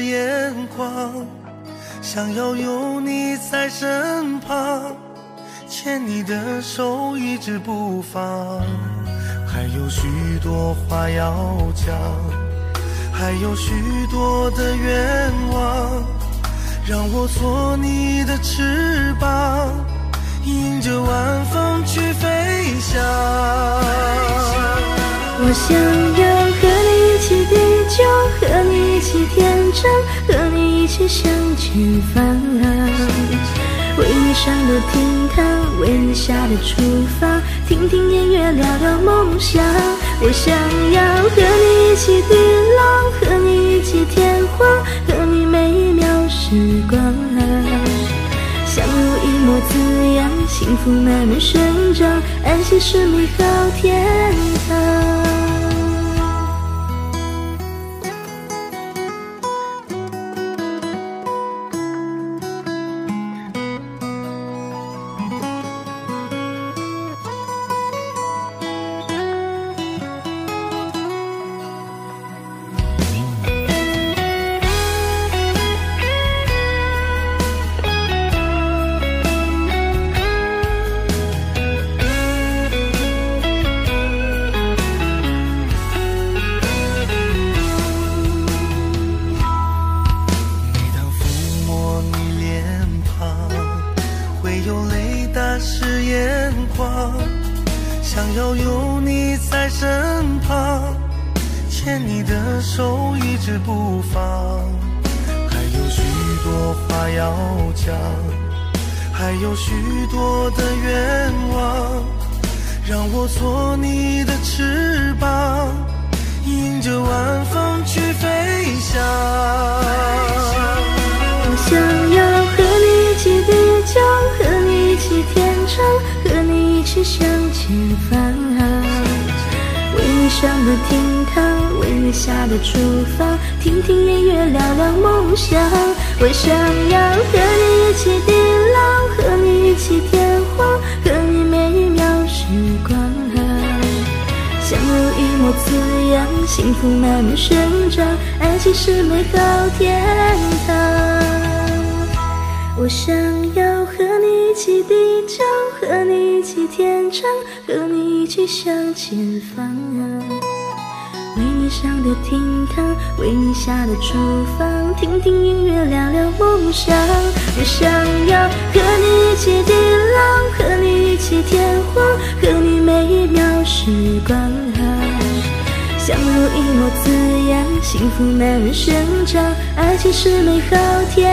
是眼眶，想要有你在身旁，牵你的手一直不放。还有许多话要讲，还有许多的愿望，让我做你的翅膀，迎着晚风去飞翔。 我想要和你一起地久，和你一起天长，和你一起向前方。为你上的厅堂，为你下的厨房，听听音乐，聊聊梦想。我想要和你一起地老，和你一起天荒，和你每一秒时光。相濡以沫滋养，幸福慢慢生长，安息是美好天堂。 是眼眶，想要有你在身旁，牵你的手一直不放。还有许多话要讲，还有许多的愿望，让我做你的翅膀，迎着晚风去飞翔。 我想要和你一起地久，和你一起天长，和你一起向前方。为你上的厅堂，为你下的厨房，听听音乐，聊聊梦想。我想要和你一起地老，和你一起天荒，和你每一秒时光。相濡以沫滋养，幸福慢慢生长，爱情是美好天堂。我想要和你一起地久，和你一起天长，和你一起向前方。为你上的厅堂，为你下的厨房，听听音乐，聊聊梦想。我想要和你一起地老，和你一起天荒，和你每一秒时光。相濡以沫滋养，幸福慢慢生长，爱情是美好天